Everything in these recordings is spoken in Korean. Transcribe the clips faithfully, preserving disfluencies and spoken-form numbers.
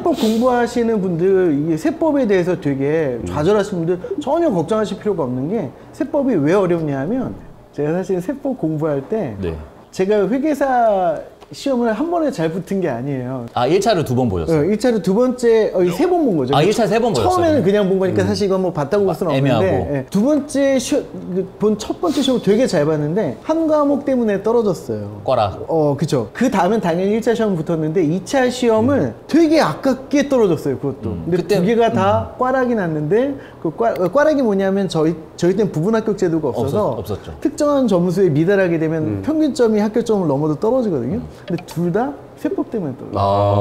세법 공부하시는 분들 이 세법에 대해서 되게 좌절하시는 분들 전혀 걱정하실 필요가 없는 게 세법이 왜 어렵냐 하면 제가 사실 세법 공부할 때 네. 제가 회계사 시험을 한 번에 잘 붙은 게 아니에요. 아, 일 차를 두 번 보셨어요? 어, 일 차를 두 번째, 어, 세 번 본 거죠. 아, 일 차 세 번 보셨어요? 처음에는 그냥 본 거니까 음. 사실 이건 뭐 봤다고 볼 수는 아, 없는데 예. 두 번째 본 첫 번째 시험 되게 잘 봤는데 한 과목 때문에 떨어졌어요. 꽈라. 어, 그쵸. 그 다음엔 당연히 일 차 시험 붙었는데 이 차 시험을 음. 되게 아깝게 떨어졌어요, 그것도. 음. 근데 그때, 두 개가 다 음. 꽈락이 났는데 그 꽈, 꽈락이 뭐냐면 저희, 저희 때는 부분 합격 제도가 없어서 없었, 없었죠. 특정한 점수에 미달하게 되면 음. 평균점이 합격점을 넘어도 떨어지거든요. 음. 근데 둘 다 세법 때문에 떨어져요.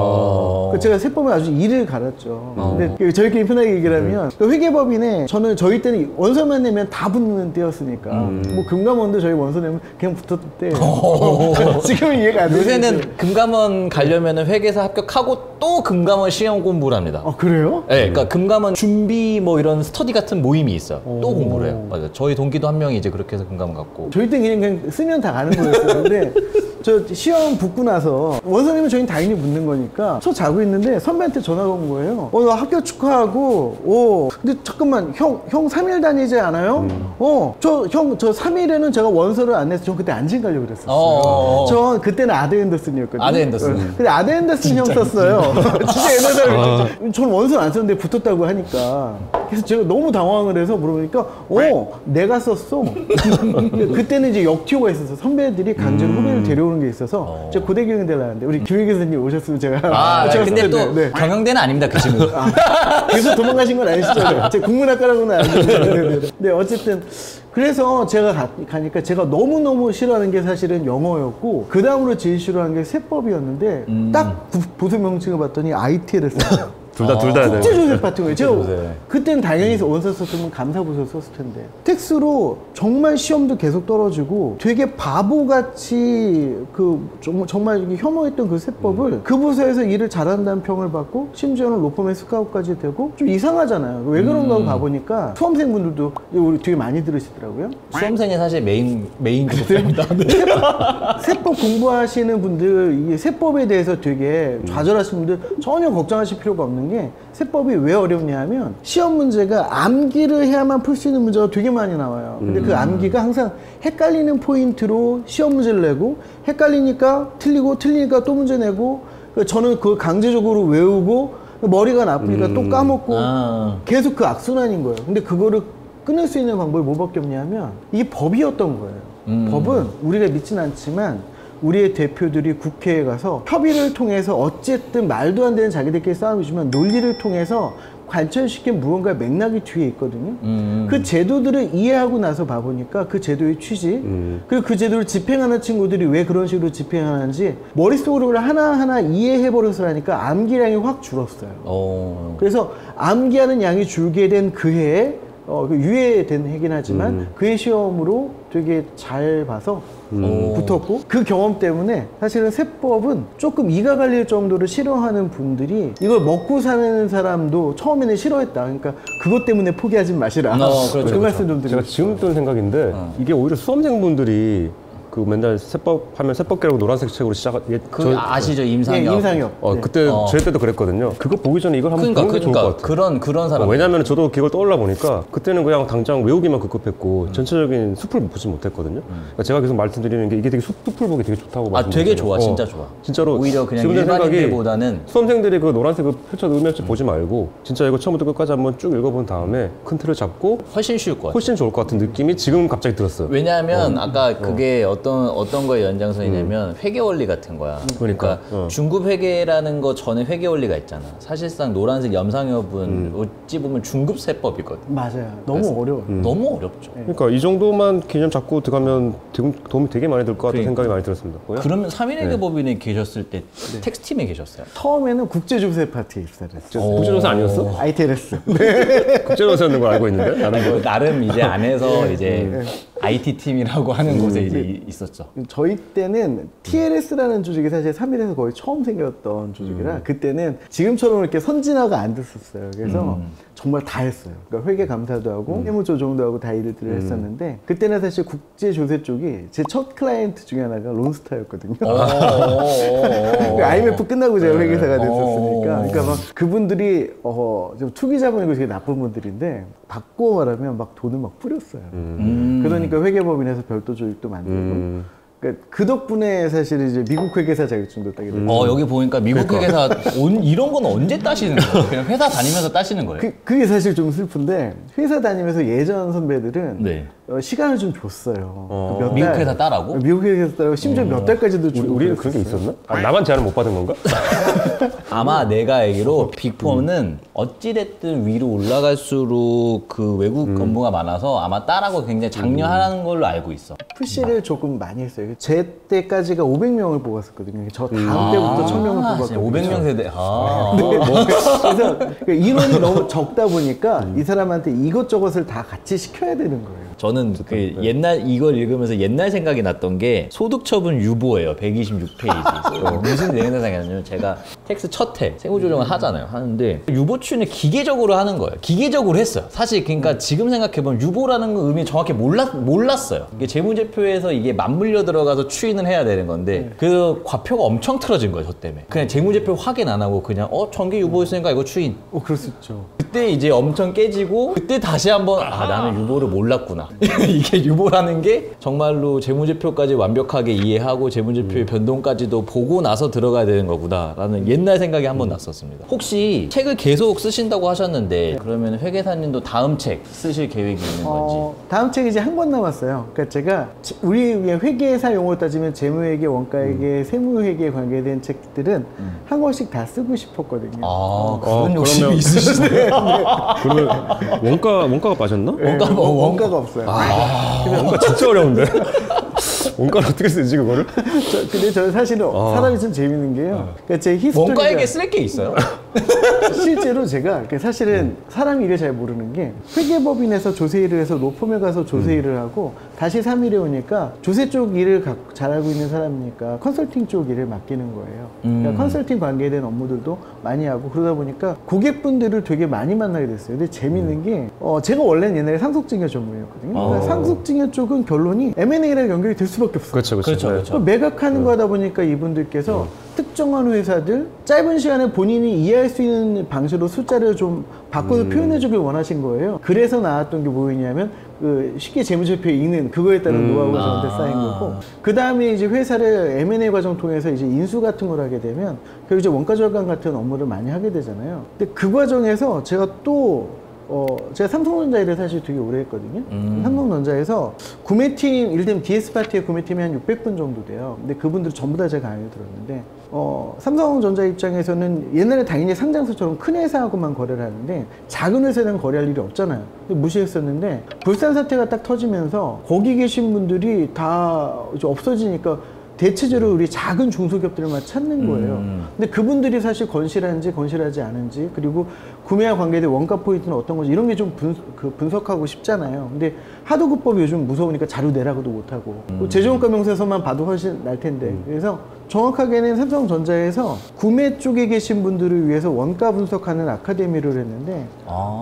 아 제가 세법에 아주 이를 갈았죠. 아 근데 저희끼리 편하게 얘기를 하면 네. 회계법인에 저는 저희 때는 원서만 내면 다 붙는 때였으니까 음. 뭐 금감원도 저희 원서 내면 그냥 붙었던 때 지금은 이해가 안 돼요. 요새는 금감원 가려면 회계사 합격하고 또 금감원 시험 공부를 합니다. 아 그래요? 네, 그러니까 금감원 준비 뭐 이런 스터디 같은 모임이 있어요. 또 공부를 해요. 맞아요. 저희 동기도 한 명이 이제 그렇게 해서 금감원 갔고. 저희 때는 그냥, 그냥 쓰면 다 가는 거였어요. 근데 저 시험 붙고 나서 원서 내면 저희는 당연히 붙는 거니까 저 자고 있는데 선배한테 전화가 온 거예요. 어, 너 합격 축하하고 오 근데 잠깐만 형, 형 삼 일 다니지 않아요? 음. 어, 저 형 저 삼 일에는 제가 원서를 안 내서 전 그때 안진 가려고 그랬었어요. 어어어. 전 그때는 아드 앤더슨이었거든요. 아드 앤더슨. 근데 아드 앤더슨 형 썼어요. 진짜 옛날에 아. 저는 원서를 안 썼는데 붙었다고 하니까 그래서 제가 너무 당황을 해서 물어보니까 어 내가 썼어. 그때는 이제 역티오가 있어서 선배들이 강제로 음. 후배를 데려오는 게 있어서 어. 제가 고대 경영대 나왔는데 우리 교육 교수님 오셨으면 제가 아 근데 또 네. 경영대는 아닙니다 그 친구. 아, 그래서 도망가신 건 아니시죠? 제가 국문학과라고는 아닌데. 네 어쨌든 그래서 제가 가, 가니까 제가 너무너무 싫어하는 게 사실은 영어였고 그 다음으로 제일 싫어하는 게 세법이었는데 음. 딱 부서 명칭을 봤더니 아이티를 썼어요. 둘 다, 둘 다. 국제조세 같은 거예요. 제가 그때는 당연히 원서 썼으면 감사부서 썼을 텐데. 텍스로 정말 시험도 계속 떨어지고 되게 바보같이 그 정말 혐오했던 그 세법을 음. 그 부서에서 일을 잘한다는 평을 받고 심지어는 로펌의 스카우트까지 되고 좀 이상하잖아요. 왜 그런가 하고 가보니까 수험생분들도 우리 되게 많이 들으시더라고요. 수험생이 사실 메인, 메인 그룹입니다. 세법, 세법 공부하시는 분들 이 세법에 대해서 되게 좌절하시는 분들 전혀 걱정하실 필요가 없는 게 세법이 왜 어렵냐 하면 시험 문제가 암기를 해야만 풀 수 있는 문제가 되게 많이 나와요. 근데 음. 그 암기가 항상 헷갈리는 포인트로 시험 문제를 내고 헷갈리니까 틀리고 틀리니까 또 문제 내고 저는 그걸 강제적으로 외우고 머리가 나쁘니까 음. 또 까먹고 아. 계속 그 악순환인 거예요. 근데 그거를 끊을 수 있는 방법이 뭐밖에 없냐 하면 이게 법이었던 거예요. 음. 법은 우리가 믿진 않지만 우리의 대표들이 국회에 가서 협의를 통해서 어쨌든 말도 안 되는 자기들끼리 싸움이지만 논리를 통해서 관철시킨 무언가 맥락이 뒤에 있거든요. 음. 그 제도들을 이해하고 나서 봐보니까 그 제도의 취지 음. 그리고 그 제도를 집행하는 친구들이 왜 그런 식으로 집행하는지 머릿속으로 하나하나 이해해버려서 하니까 암기량이 확 줄었어요. 오. 그래서 암기하는 양이 줄게 된 그 해에 어, 그 유예된 해긴 하지만 음. 그의 시험으로 되게 잘 봐서 음. 붙었고 그 경험 때문에 사실은 세법은 조금 이가 갈릴 정도로 싫어하는 분들이 이걸 먹고 사는 사람도 처음에는 싫어했다. 그러니까 그것 때문에 포기하지 마시라. 어, 그렇죠, 그 그렇죠. 말씀 좀 드리고 제가 지금 든 생각인데 어. 이게 오히려 수험생분들이 그 맨날 세법 하면 세법계라고 노란색 책으로 시작. 예, 그 저, 아시죠 임상혁. 예, 임상혁. 어 네. 그때 어. 저희 때도 그랬거든요. 그거 보기 전에 이걸 한번 그러니까, 보는 게 그러니까, 좋을 것 같아요. 그런 그런 사람. 어, 왜냐하면 저도 그걸 떠올라 보니까 그때는 그냥 당장 외우기만 급급했고 음. 전체적인 숲을 보지 못했거든요. 음. 그러니까 제가 계속 말씀드리는 게 이게 되게 숲을 보기 되게 좋다고. 아 되게 좋아, 어, 진짜 좋아. 진짜로 오히려 그냥 일반인들보다는 수험생들이 그 노란색 그 펼쳐 놓으면서 음. 보지 말고 진짜 이거 처음부터 끝까지 한번 쭉 읽어본 다음에 큰 틀을 잡고 훨씬 쉬울 것 같아요. 훨씬 좋을 것 같은 느낌이 지금 갑자기 들었어요. 왜냐하면 어. 아까 그게 어. 어떤 어떤 거의 연장선이냐면. 음. 회계 원리 같은 거야. 그러니까, 그러니까 어. 중급 회계라는 거 전에 회계 원리가 있잖아. 사실상 노란색 염상협은 음. 어찌 보면 중급 세법이거든. 맞아요. 너무 어려워. 음. 너무 어렵죠. 네. 그러니까 이 정도만 개념 잡고 들어가면 도움이 되게 많이 될 것 같다는 그러니까. 생각이 많이 들었습니다. 뭐야? 그러면 삼일회계법인에 네. 계셨을 때 네. 텍스팀에 계셨어요? 처음에는 국제조세 파트에 입사를 했죠. 국제조세 아니었어? 아이티엘에스. 네. 국제조세였는 걸 알고 있는데 나름 뭐, 나름 이제 안에서 이제 네. 아이티 팀이라고 하는 음. 곳에 이제 있었죠. 저희 때는 티엘에스라는 조직이 사실 삼일에서 거의 처음 생겼던 조직이라 음. 그때는 지금처럼 이렇게 선진화가 안 됐었어요. 그래서 음. 정말 다 했어요. 그러니까 회계 감사도 하고 음. 세무 조정도 하고 다 일들을 음. 했었는데 그때는 사실 국제 조세 쪽이 제 첫 클라이언트 중에 하나가 론스타였거든요. 아이엠에프 끝나고 제가 회계사가 됐었으니까 그러니까 막 그분들이 어, 좀 투기 자본이고 되게 나쁜 분들인데 바꿔 말하면 막 돈을 막 뿌렸어요. 음. 그러니까 회계법인에서 별도 조직도 만들고 음. 그러니까 그 덕분에 사실 이제 미국 회계사 자격증도 따게 됐어요. 어 여기 보니까 미국 그러니까. 회계사 온, 이런 건 언제 따시는 거예요? 그냥 회사 다니면서 따시는 거예요? 그, 그게 사실 좀 슬픈데 회사 다니면서 예전 선배들은 네. 어, 시간을 좀 줬어요. 어. 몇 미국 회사 따라고? 미국 회사 따라고 심지어 어. 몇 달까지도 주고. 우리는 그런 게 있었나? 아, 나만 제안을 못 받은 건가? 아마 내가 알기로 빅포는 음. 어찌됐든 위로 올라갈수록 그 외국 음. 업무가 많아서 아마 따라고 굉장히 장려하는 음. 걸로 알고 있어. 푸시를 조금 많이 했어요. 제 때까지가 오백 명을 뽑았었거든요. 저 다음 음. 때부터 천 명을 뽑았거든요. 오백 명 세대. 아. 네. 그래서 인원이 너무 적다 보니까 음. 이 사람한테 이것저것을 다 같이 시켜야 되는 거예요. 저는 그 네. 옛날 이걸 읽으면서 옛날 생각이 났던 게 소득처분 유보예요. 백이십육 페이지. 무슨 내용 생각나냐면 제가 텍스 첫 해 세무조정을 하잖아요. 하는데 유보 추인을 기계적으로 하는 거예요. 기계적으로 했어요. 사실 그러니까 음. 지금 생각해보면 유보라는 거 의미 정확히 몰랐, 몰랐어요. 이게 재무제표에서 이게 맞물려 들어가서 추인을 해야 되는 건데 네. 그 과표가 엄청 틀어진 거예요. 저 때문에. 그냥 재무제표 확인 안 하고 그냥 어 전개 유보했으니까 이거 추인. 어 그럴 수 있죠. 그때 이제 엄청 깨지고 그때 다시 한번 아 나는 유보를 몰랐구나. 이게 유보라는 게 정말로 재무제표까지 완벽하게 이해하고 재무제표의 음. 변동까지도 보고 나서 들어가야 되는 거구나 라는 옛날 생각이 한번 음. 났었습니다. 혹시 책을 계속 쓰신다고 하셨는데 네. 그러면 회계사님도 다음 책 쓰실 계획이 있는 건지? 어, 다음 책이 이제 한 권 남았어요. 그러니까 제가 우리 회계사 용어로 따지면 재무회계, 원가회계, 음. 세무회계에 관계된 책들은 음. 한 권씩 다 쓰고 싶었거든요. 아 그런 어, 욕심이 있으시네요. 그러면 원가, 원가가 빠졌나? 네, 원가, 어, 원가가 없어요. 아, 원가 진짜 어려운데? 원가를 어떻게 쓰지 그거를? 저, 근데 저는 사실은 아. 사람이 좀 재밌는 게요. 그러니까 제 히스토리가 원가에게 쓸 게 있어요? 실제로 제가 사실은 음. 사람이 일을 잘 모르는 게 회계법인에서 조세 일을 해서 로펌에 가서 조세 음. 일을 하고 다시 삼 일에 오니까 조세 쪽 일을 가, 잘 알고 있는 사람이니까 컨설팅 쪽 일을 맡기는 거예요. 음. 그러니까 컨설팅 관계된 업무들도 많이 하고 그러다 보니까 고객분들을 되게 많이 만나게 됐어요. 근데 재밌는 음. 게 어, 제가 원래는 옛날에 상속증여 전문이었거든요. 그러니까 상속증여 쪽은 결론이 엠 앤 에이랑 연결이 될 수밖에 없어요. 그렇죠, 그렇죠. 그렇죠, 그렇죠. 매각하는 음. 거다 보니까 이분들께서 음. 특정한 회사들 짧은 시간에 본인이 이해할 수 있는 방식으로 숫자를 좀 바꿔서 음. 표현해주길 원하신 거예요. 그래서 나왔던 게 뭐였냐면 그 쉽게 재무제표에 읽는 그거에 따른 음. 노하우가 저한테 아. 쌓인 거고 그 다음에 이제 회사를 엠 앤 에이 과정 통해서 이제 인수 같은 걸 하게 되면 결국 이제 원가절감 같은 업무를 많이 하게 되잖아요. 근데 그 과정에서 제가 또 어, 제가 삼성전자 일을 사실 되게 오래 했거든요. 음. 삼성전자에서 구매팀, 이를테면 디 에스 파트의 구매팀이 한 육백 분 정도 돼요. 근데 그분들 전부 다 제가 강의를 들었는데, 어, 삼성전자 입장에서는 옛날에 당연히 상장사처럼 큰 회사하고만 거래를 하는데, 작은 회사랑 거래할 일이 없잖아요. 근데 무시했었는데, 불산 사태가 딱 터지면서, 거기 계신 분들이 다 이제 없어지니까, 대체적으로 우리 작은 중소기업들만 찾는 거예요. 음. 근데 그분들이 사실 건실한지 건실하지 않은지 그리고 구매와 관계된 원가 포인트는 어떤 건지 이런 게 좀 분, 그 분석하고 싶잖아요. 근데 하도급법이 요즘 무서우니까 자료 내라고도 못하고 음. 재정원가 명세서만 봐도 훨씬 날 텐데 음. 그래서 정확하게는 삼성전자에서 구매 쪽에 계신 분들을 위해서 원가 분석하는 아카데미를 했는데 아.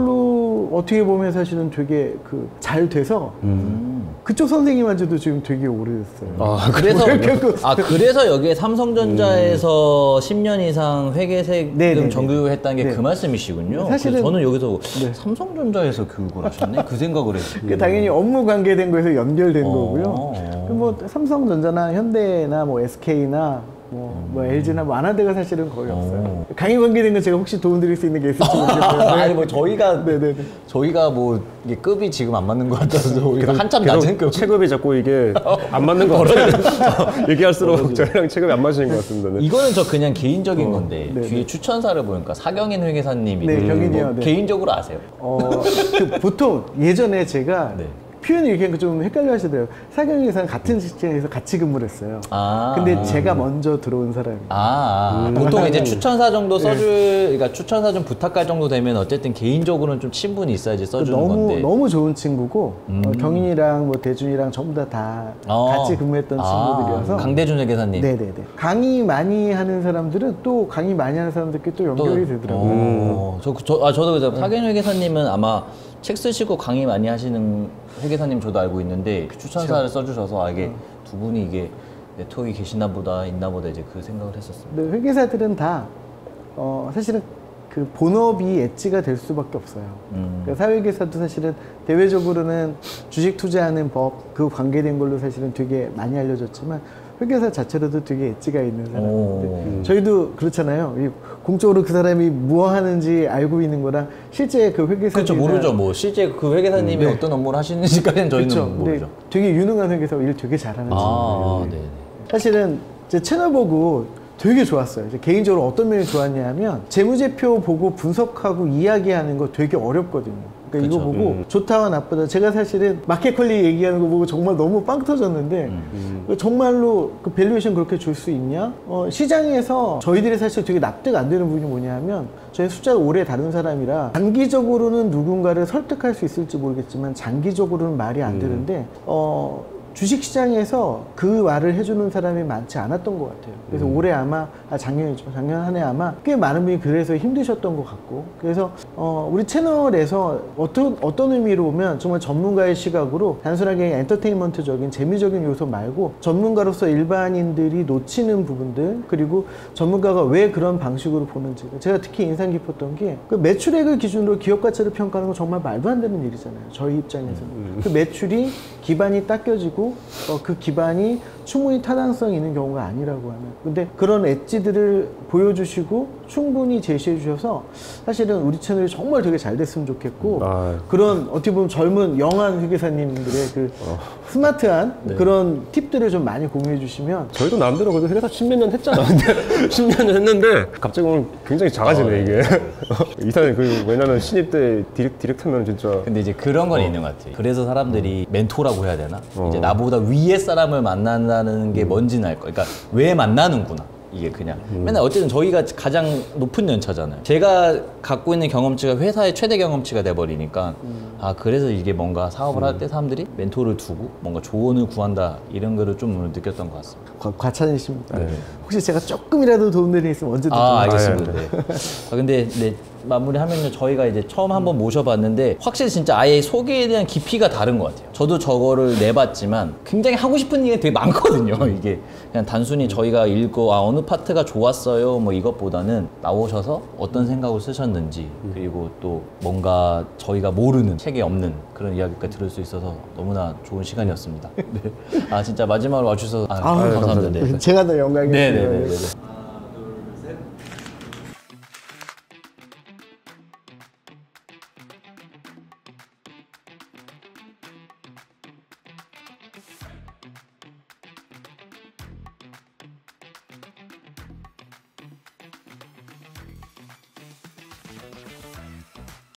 그걸로 어떻게 보면 사실은 되게 그 잘 돼서 음. 그쪽 선생님한테도 지금 되게 오래됐어요. 아, 그래서 아 그래서 여기에 삼성전자에서 음. 십 년 이상 회계세금 정교육을 했다는 게 그 네. 말씀이시군요. 사실은 저는 여기서 네. 삼성전자에서 교육을 하셨네 그 생각을 했어요. 그 당연히 업무 관계된 거에서 연결된 어. 거고요. 그 뭐 삼성전자나 현대나 뭐 에스케이나 뭐, 뭐 엘지나 뭐 하나대가 사실은 거의 없어요. 강의 관계된 건 제가 혹시 도움드릴 수 있는 게 있을지 모르겠어요. 아니 뭐 저희가 네네네. 저희가 뭐 이게 급이 지금 안 맞는 것 같아서 저희가 한참 낮은 급 체급이 자꾸 이게 안 맞는 것 같아요. 얘기할수록 저희랑 체급이 안 맞으신 것 같습니다. 네. 이거는 저 그냥 개인적인 어, 건데 네네. 뒤에 추천사를 보니까 사경인 회계사님이 네, 경인이요. 뭐 네. 개인적으로 아세요? 어, 그 보통 예전에 제가 네. 표현을 이렇게 하니까 좀 헷갈려 하시더라고요. 사경회계사는 같은 직장에서 같이 근무를 했어요. 아. 근데 제가 먼저 들어온 사람이에요. 아, 아. 보통 이제 추천사 정도 써줄, 그러니까 추천사 좀 부탁할 정도 되면 어쨌든 개인적으로는 좀 친분이 있어야지 써주는 너무, 건데. 너무 좋은 친구고 음. 어, 경인이랑 뭐 대준이랑 전부 다, 다 어. 같이 근무했던 친구들이어서. 아, 강대준 회계사님. 네네네. 강의 많이 하는 사람들은 또 강의 많이 하는 사람들끼리 또 연결이 되더라고요. 어, 저, 저, 아, 저도 그죠. 사견 회계사님은 아마 책 쓰시고 강의 많이 하시는 회계사님 저도 알고 있는데 그 추천사를 써주셔서 아, 이게 어. 두 분이 이게 네트워크가 계시나 보다, 있나 보다 이제 그 생각을 했었습니다. 근데 회계사들은 다 어, 사실은 그 본업이 엣지가 될 수밖에 없어요. 음. 그러니까 사회계사도 사실은 대외적으로는 주식 투자하는 법, 그 관계된 걸로 사실은 되게 많이 알려졌지만 회계사 자체로도 되게 엣지가 있는 사람인데 오. 저희도 그렇잖아요. 이 공적으로 그 사람이 뭐 하는지 알고 있는 거랑 실제 그 회계사 그렇죠, 모르죠. 뭐 실제 그 회계사님이 음, 네. 어떤 업무를 하시는지까지는 저희는 그렇죠. 모르죠. 근데 되게 유능한 회계사 일 되게 잘하는 아, 친구예요. 네. 사실은 제 채널 보고 되게 좋았어요. 이제 개인적으로 어떤 면이 좋았냐면 재무제표 보고 분석하고 이야기하는 거 되게 어렵거든요. 그러니까 그쵸. 이거 보고 음. 좋다와 나쁘다. 제가 사실은 마켓컬리 얘기하는 거 보고 정말 너무 빵 터졌는데 음. 정말로 그 밸류에이션 그렇게 줄 수 있냐? 어, 시장에서 저희들이 사실 되게 납득 안 되는 부분이 뭐냐면 저희 숫자를 오래 다룬 사람이라 단기적으로는 누군가를 설득할 수 있을지 모르겠지만 장기적으로는 말이 안 되는데 어, 주식시장에서 그 말을 해주는 사람이 많지 않았던 것 같아요. 그래서 음. 올해 아마, 아, 작년이죠. 작년 한 해 아마 꽤 많은 분이 그래서 힘드셨던 것 같고. 그래서, 어, 우리 채널에서 어떤, 어떤 의미로 보면 정말 전문가의 시각으로 단순하게 엔터테인먼트적인 재미적인 요소 말고 전문가로서 일반인들이 놓치는 부분들, 그리고 전문가가 왜 그런 방식으로 보는지. 제가 특히 인상 깊었던 게 그 매출액을 기준으로 기업 가치를 평가하는 건 정말 말도 안 되는 일이잖아요. 저희 입장에서는. 음. 그 매출이 기반이 닦여지고 어, 그 기반이 충분히 타당성이 있는 경우가 아니라고 하면 근데 그런 엣지들을 보여주시고 충분히 제시해 주셔서 사실은 우리 채널이 정말 되게 잘 됐으면 좋겠고 아. 그런 어떻게 보면 젊은 영한 회계사님들의 그 어. 스마트한 네. 그런 팁들을 좀 많이 공유해 주시면 저희도 나름대로 그래도 회사 십몇 년 했잖아. 근데 십몇 년 했는데 갑자기 오늘 굉장히 작아지네 어, 이게. 이사님 그 왜냐면 신입 때 디렉 디렉터면 진짜 근데 이제 그런 건 있는 것 같아요. 그래서 사람들이 멘토라고 해야 되나? 어. 이제 나보다 위에 사람을 만난다는 게 뭔지는 알 거예요. 그러니까 왜 만나는구나. 이게 그냥 맨날 어쨌든 저희가 가장 높은 연차잖아요. 제가 갖고 있는 경험치가 회사의 최대 경험치가 돼버리니까 아 그래서 이게 뭔가 사업을 할 때 사람들이 멘토를 두고 뭔가 조언을 구한다 이런 거를 좀 오늘 느꼈던 것 같습니다. 과, 과찬이십니다. 네. 혹시 제가 조금이라도 도움드릴 일 있으면 언제든 좀 아 알겠습니다. 알겠습니다. 네. 아, 근데 네, 마무리하면요 저희가 이제 처음 한번 모셔봤는데 확실히 진짜 아예 소개에 대한 깊이가 다른 것 같아요. 저도 저거를 내봤지만 굉장히 하고 싶은 얘기가 되게 많거든요. 이게 그냥 단순히 저희가 읽고 아 어느 파트가 좋았어요 뭐 이것보다는 나오셔서 어떤 생각을 쓰셨는지 그리고 또 뭔가 저희가 모르는 책에 없는 그런 이야기까지 들을 수 있어서 너무나 좋은 시간이었습니다. 네. 아 진짜 마지막으로 와주셔서 아, 아유, 감사합니다. 네. 제가 더 영광이었어요. 네네네.